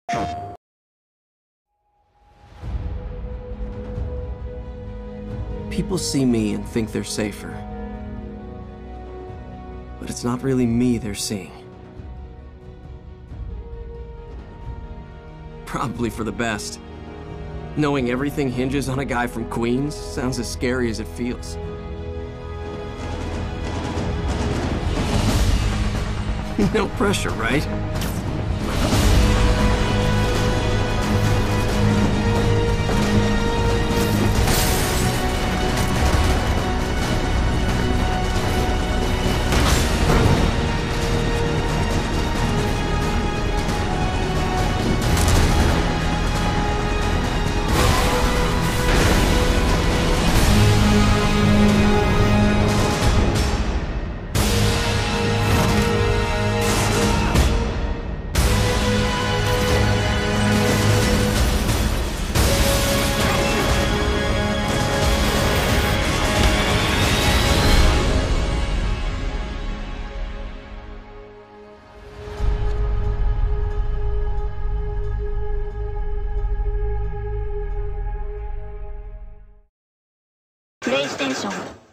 People see me and think they're safer. But it's not really me they're seeing. Probably for the best. Knowing everything hinges on a guy from Queens sounds as scary as it feels. No pressure, right? PlayStation